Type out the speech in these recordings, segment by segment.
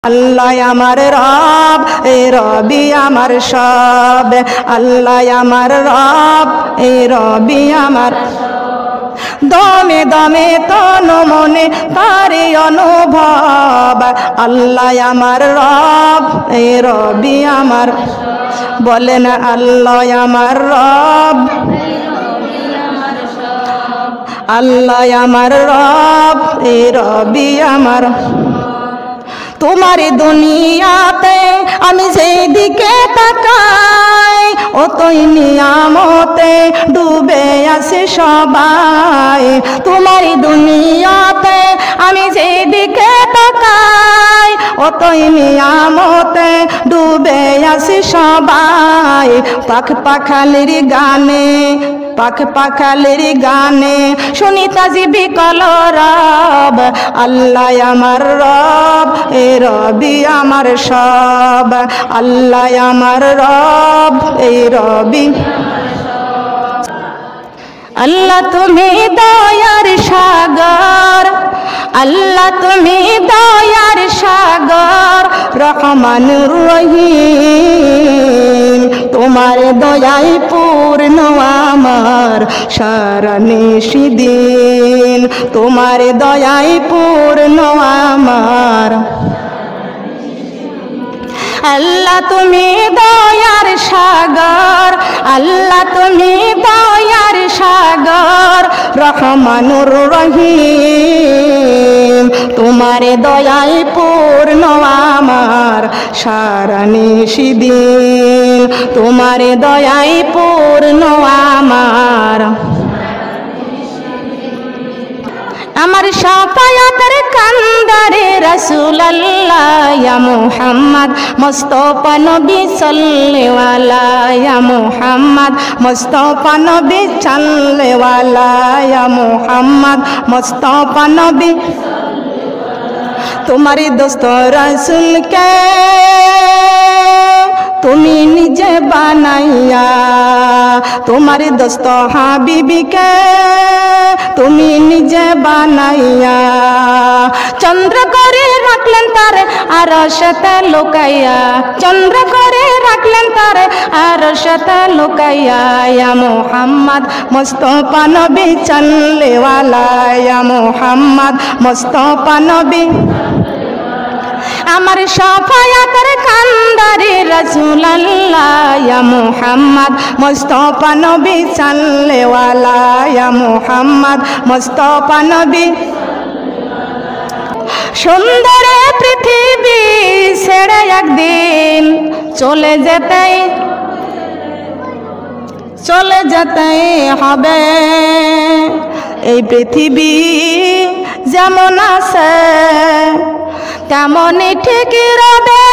আল্লাহ আমার রব, এই রবি আমার সব। আল্লাহ আমার রব, এই রবি আমার দমে দমে তন মনে তারি অনুভব। আল্লাহ আমার রব, এই রবি আমার, বলেন আল্লাহ আমার রব, আল্লাহ আমার রব, এই রবি আমার। তোমার দুনিয়াতে আমি যেদিকে তাকাই, অতই নিয়ামতে ডুবে আছে সবাই। তোমার দুনিয়াতে আমি যেদিকে তাকাই, অতই নিয়ামতে ডুবে আছে সবাই। পাখ পাখালির গানে, পাখ পাখালির গানে শুনি তাজিবি কলরব। আল্লাহ আমার রব, এ রবি আমার সব। আল্লাহ আমার রব, এই রবি। আল্লাহ তুমি দয়ার সাগর, আল্লাহ তুমি দয়ার সাগর, রহমানুর রহিম। তোমার দয়ায় পূর্ণ আমার সারা নিশিদিন, তোমার দয়ায় পূর্ণ আমার। আল্লাহ তুমি দয়ার সাগর, আল্লাহ তুমি দয়ার সাগর, রহমানুর রহিম। তোমার দয়ায় পূর্ণ আমার সারা নিশিদিন, তোমার দয়ায় পূর্ণ আমার। আমার শাফায়াতের কান্দারে রাসূলুল্লাহ ইয়া মুহাম্মদ মুস্তাফা নবী সাল্লাল্লাহু আলাইহি ইয়া মুহাম্মদ মুস্তাফা নবী সাল্লাল্লাহু আলাইহি ইয়া মুহাম্মদ মুস্তাফা নবী। তোমারই দোস্ত রাসূলকে তুমি নিজে বানাইয়া, তোমার দোস্ত হাবিবিকে তুমি নিজে বানাইয়া। চন্দ্র করে রাখলেন তার আরশতে লুকাইয়া, চন্দ্র করে রাখলেন তার আরশতে লুকাইয়া। ইয়া মুহাম্মদ মুস্তাফা নবী সাল্লাল্লাহু আলাইহি ইয়া মুহাম্মদ মুস্তাফা নবী। আমার শাফায়াতের কান্দারে রাসূলুল্লাহ ইয়া মুহাম্মদ মুস্তাফা নবী সাল্লাল্লাহু আলাইহি ইয়া মুহাম্মদ মুস্তাফা নবী। সুন্দর পৃথিবী ছেড়ে একদিন চলে যেতেই হবে। এই পৃথিবী যেমন আছে তেমনই ঠিক রবে।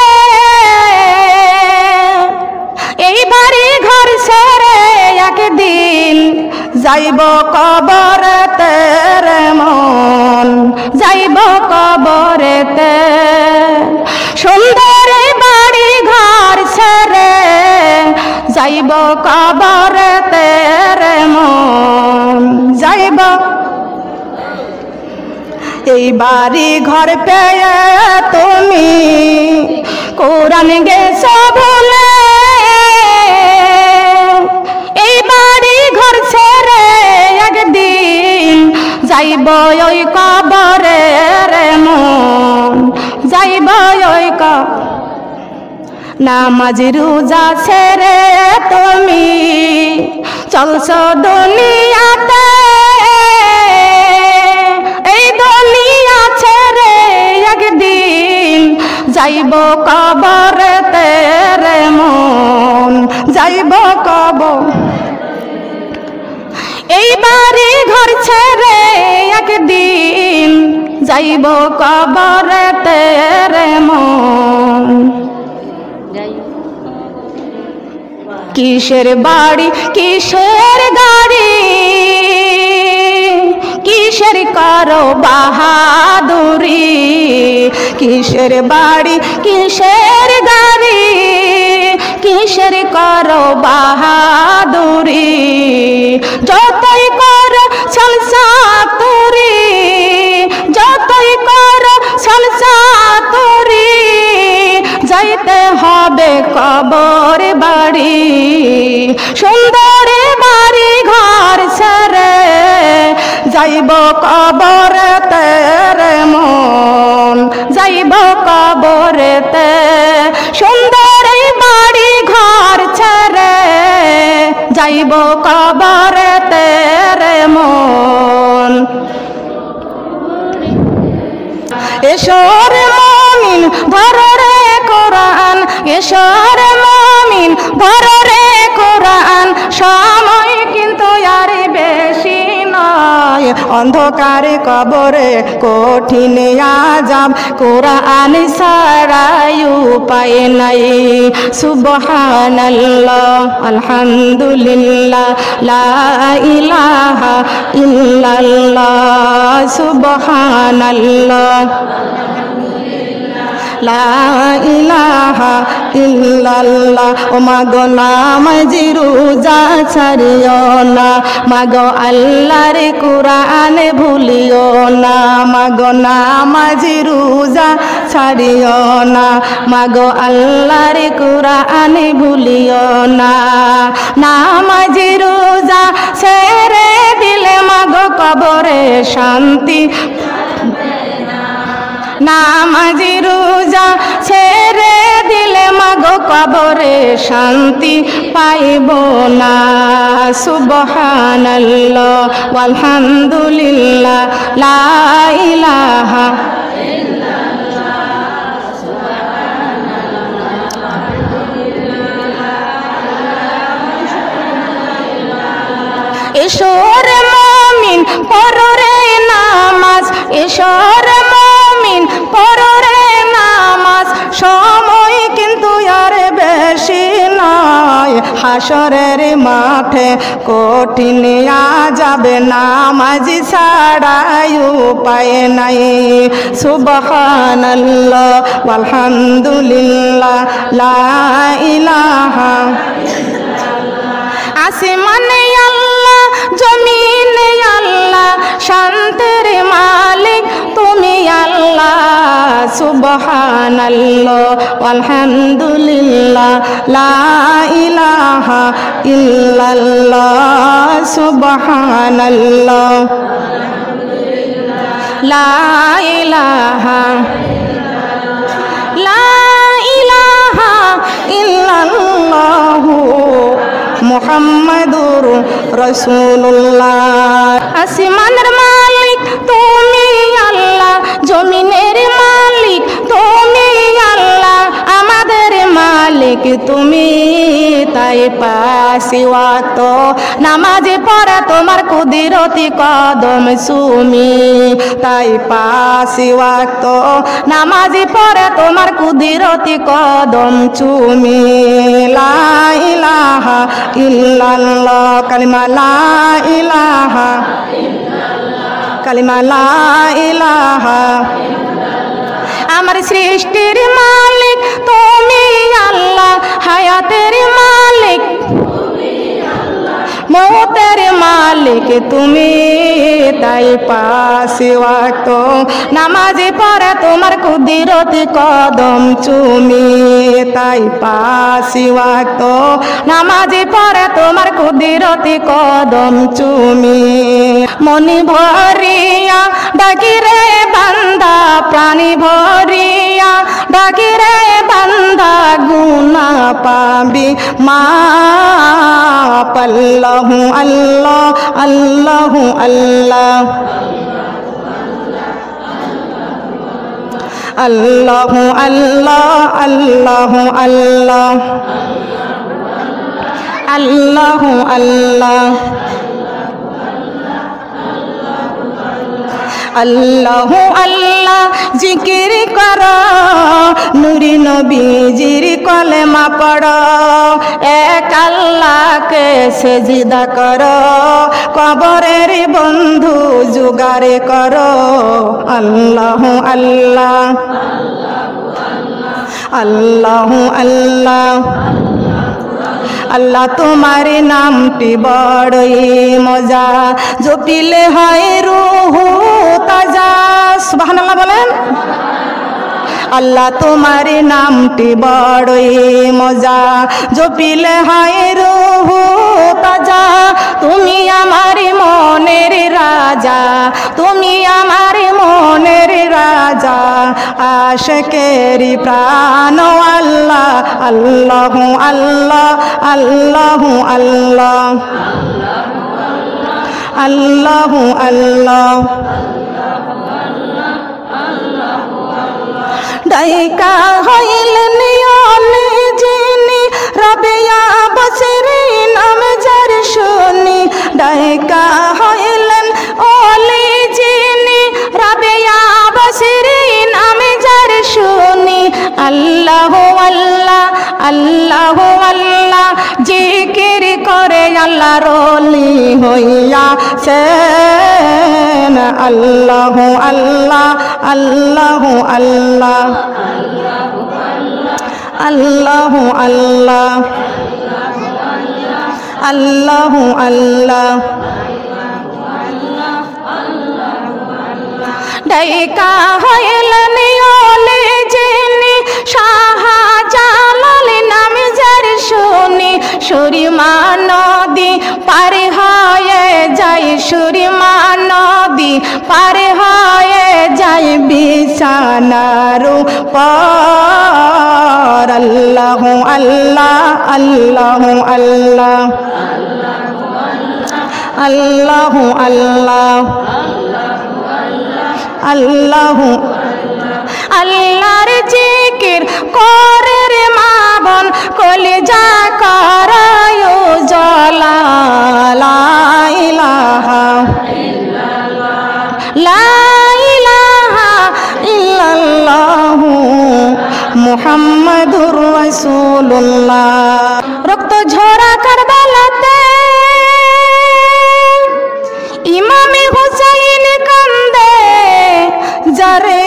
এই বাড়ি ঘর ছেড়ে একদিন যাইব কবরেতে রে মন, যাইব কবরেতে। সুন্দর বাড়ি ঘর ছেড়ে যাইব কবরেতে রে মন, যাইব। এই বাড়ি ঘর পেয়ে তুমি কোরআন গেছো ভুলে, এই বাড়ি ঘর ছেড়ে একদিন যাইব ওই কবরে রে মন, যাইব ওই নামাজ রোজা ছেড়ে তুমি চলছো দুনিয়াতে, এই দুনিয়া ছেড়ে একদিন যাইব কবরেতে রে মন, যাইব কবর। এই বাড়ি ঘর ছেড়ে একদিন যাইব কবরেতে রে মন। কিসের বাড়ি কিসের গাড়ি, কিসের করো বাহাদুরি, কিসের বাড়ি কিসের গাড়ি, কিসের করো বাহাদুরি। যতই করো সংসা তুরি, যতই করো সংসা তুরি, যাইতে হবে কবর বাড়ি সুন্দর বাড়ি ঘর ছেড়ে যাইব কবরেতে রে মন যাইব কবরেতে সুন্দর বাড়ি ঘর ছেড়ে যাইব কবরেতে রে মন এসোর মুমিন ধরো রে কোরআন এসোর মুমিন ধরো রে কোরআন সময় কিন্তু আর বেশি নয় অন্ধকারে কবরে কঠিন আযাব কোরআন ছাড়াই উপায় নাই সুবহানাল্লাহ আলহামদুলিল্লাহ লা ইলাহা ইল্লাল্লাহ সুবহানাল্লাহ লা ইলাহা ইল্লাল্লাহ ও মাগো নামাজি রোজা ছাড়িও না মাগো আল্লাহর কোরআন ভুলিও না মাগো নামাজি রোজা ছাড়িও না মাগো আল্লাহর কোরআন ভুলিও না নামাজি রোজা ছেড়ে দিলে মাগো কবরে শান্তি নামাজি রোজা ছেড়ে দিলে মাগো কবরে শান্তি পাইব না সুবহানাল্লাহ ওয়ালহামদুলিল্লাহ লা ইলাহা এসোর মুমিন পড়ো রে নামাজ এসোর মুমিন পড়ো রে নামাজ সময় কিন্তু আর বেশি নয় হাসরের মাঠে কঠিন আযাবে নামাজি ছাড়াই উপায় নাই সুবহানাল্লাহ ওয়ালহামদুলিল্লাহ লা ইলাহা আসমানে আল্লাহ জমিনে আল্লাহ শান্তির মালিক তুমি আল্লাহ সুবহানাল্লাহ আলহামদুলিল্লাহ লা ইলাহা ইল্লাল্লাহ সুবহানাল্লাহ লা ইলাহা ইল্লাল্লাহ মুহাম্মাদুর রাসূলুল্লাহ আসমানের মালিক তুমি আল্লাহ জমিনের মালিক তুমি আল্লাহ আমাদের মালিক তুমি তাই পাঁচ ওয়াক্ত নামাজ পড়া তোমার কুদরতি কদম চুমি তাই পাঁচ ওয়াক্ত নামাজ পড়া তোমার কুদরতি কদম চুমি লা ইলাহা ইল্লাল্লাহ কালিমা লা ইলাহা কালিমা লা ইলাহা আমার সৃষ্টির মালিক তুমি আল্লাহ হায়াতের মালিক মৌতের মালিক তুমি তাই পাঁচ ওয়াক্ত নামাজ পড়া তোমার কুদরতি কদম চুমি তাই পাঁচ ওয়াক্ত নামাজ পড়া তোমার কুদরতি কদম চুমি মনি ভরিয়া ডাকি রে বান্দা প্রাণী ভরিয়া ডাকি রে বান্দা গুনা পাবি মা আল্লাহু আল্লাহ আল্লাহু আল্লাহ আল্লাহু আল্লাহ আল্লাহু আল্লাহ আল্লাহু আল্লাহ আল্লাহু আল্লাহ জিকির করো নূরি নবীজির কলেমা পড়ো এক আল্লাহকে সেজদা করো কবরের বন্ধু জোগাড় করো আল্লাহু আল্লাহ আল্লাহু আল্লাহ আল্লাহ তোমার নামটি বড়ই মজা জপিলে হয় রূহ তাজা সুবহানাল্লাহ বলেন আল্লাহ তোমার নামটি বড়ই মজা জপিলে হয় রূহ তাজা তুমি আমার মনের রাজা তুমি আমার মনের রাজা আশিকেরি প্রাণ আল্লাহ আল্লাহু আল্লাহ আল্লাহু আল্লাহ আল্লাহু আল্লাহ ডাইকা হইলেন অলি যিনি রাবিয়া বসরি নাম যার শুনি ডাইকা হইলেন অলি যিনি রাবিয়া বসরি নাম যার শুনি আল্লাহু আল্লাহ আল্লাহু আল্লাহ জিকির করে আল্লাহর ওলি হইয়া সেন আল্লাহু আল্লাহ আল্লাহু আল্লাহ আল্লাহু আল্লাহ আল্লাহু আল্লাহ ডাইকা হইলেন ওলি যিনি শাহজালাল নাম যার শুনি সুরমা নদী পার হয়ে যায় সুরমা নদী পার হয়ে যায় বিছানার উপর আল্লাহু আল্লাহ আল্লাহু আল্লাহ আল্লাহু আল্লাহ আল্লাহু আল্লাহর জিকির করে রে মা বোন কলিজা করায় উজালা লা ইলাহা লা ইলাহা ইল্লাল্লাহু মুহাম্মাদুর রাসূলুল্লাহ রক্ত ঝরা কারবালাতে ইমামে হুসাইন কান্দে যারে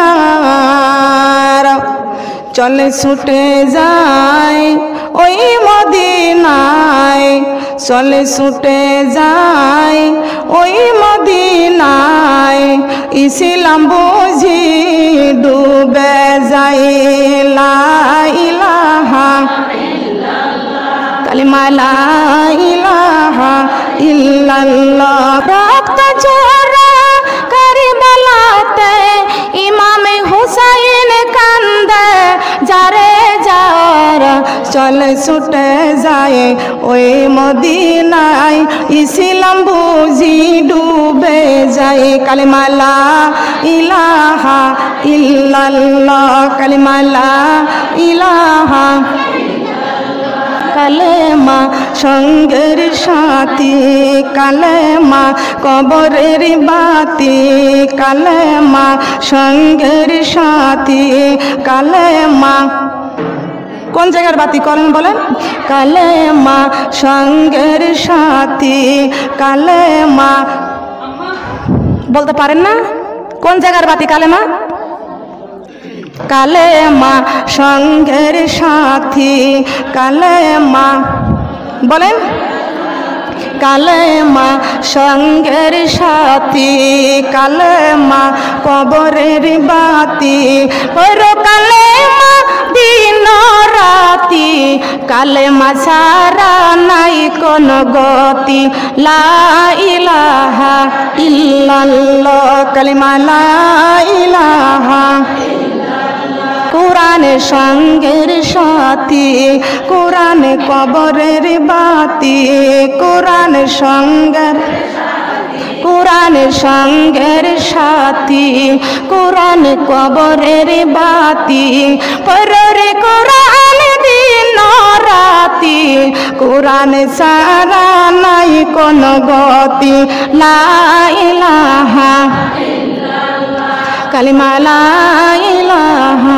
যার চলে ছুটে যায় ওই মদিনায় চলে ছুটে যায় ওই মদিনায় ইসলাম বুঝি ডুবে যায় লা ইলাহা কালিমা লা ইলাহা ইল্লাল্লাহ রক্ত ঝরা কারবালাতে ইমামে হুসাইন কান্দে যারে যার চলে ছুটে যায় ওই মদিনায় ইসলাম বুঝি ডুবে যায় কালিমা লা ইলাহা ইল্লাল্লাহ কালিমা লা ইলাহা কালেমা সঙ্গের সাথী কালেমা কবরের বাতি কালেমা সঙ্গের সাথী কালেমা কোন জায়গার বাতি করেন বলেন কালেমা সঙ্গের সাথী কালেমা বলতে পারেন না কোন জায়গার বাতি কালেমা কালেমা সঙ্গের সাথী কালেমা বলেন কালেমা সঙ্গের সাথী কালেমা কবরের বাতি পড়ো কালেমা দিন রাতি কালেমা ছাড়া নাই কোন গতি লা ইলাহা ইল্লাল্লাহ কালিমা লা ইলাহা কোরআন সঙ্গের সাথী কোরআন কবরের বাতি কোরআন সঙ্গের সাথী কোরআন কবরের বাতি পরে কোরআন দিন রাতি কোরআন সারা নাই কোন গতি লা ইলাহা কালিমা লা ইলাহা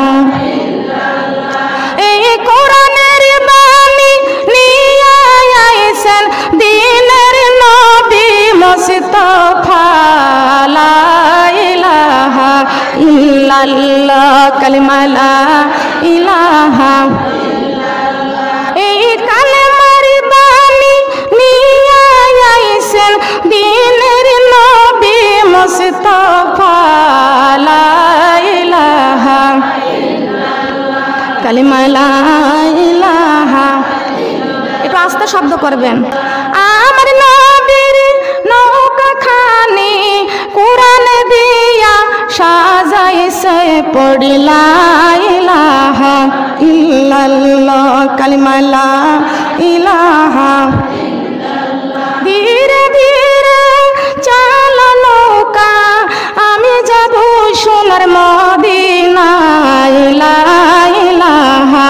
এই কোরআনের বাণী নিয়ে আইছেন দিনের নবী মুস্তাফা লা ইলাহা ইল্লাল্লাহ কালিমা লা ইলাহা এই কালেমার বাণী নিয়ে আইছেন দিনের নবী মুস্তাফা লা ইলাহা কালিমা লা ইলাহা, একটু আস্তে শব্দ করবেন। আমার নবীর নৌকা খানি কোরআন দিয়া সাজাইছে পড়ি লা ইলাহা ইল্লাল্লাহ, কালিমা লা ইলাহা। ধীরে ধীরে চালা নৌকা, আমি যাব সোনার মদিনায় লা ইলাহা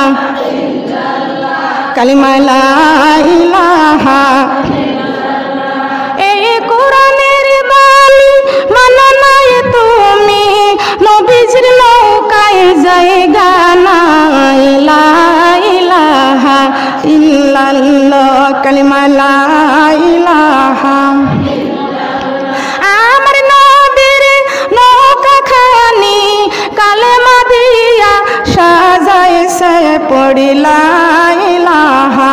কালিমা লা ইলাহা। এই কোরআনের বাণী মানো নাই তুমি, নবীজির নৌকায় জায়গা নাই লা ইলাহা ইল্লাল্লাহ, কালিমা লা ইলাহা। আমার নবীর নৌকা খানি কালেমা দিয়া সাজাইছে পড়ি লা ইলাহা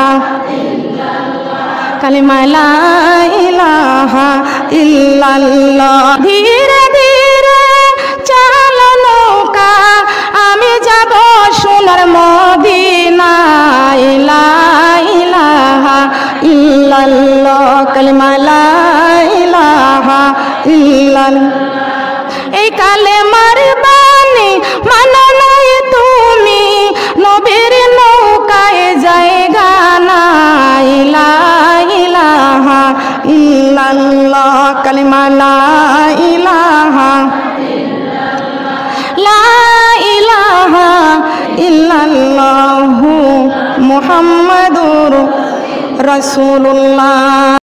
কালিমা লা ইলাহা ইল্লাল্লাহ। ধীরে ধীরে চালা নৌকা, আমি যাব সোনার মদিনায় লা ইলাহা ইল্লাল্লাহ, কালিমা লা ইলাহা ইল্লাল্লাহ। এই কালেমার বাণী মানো নাই তুমি, নবীর নৌকায় জায়গা নাই লা ইলাহা ইল্লাল্লাহ, কালিমা লা ইলাহা লা ইলাহা ইল্লাল্লাহু মুহাম্মাদুর রাসূলুল্লাহ।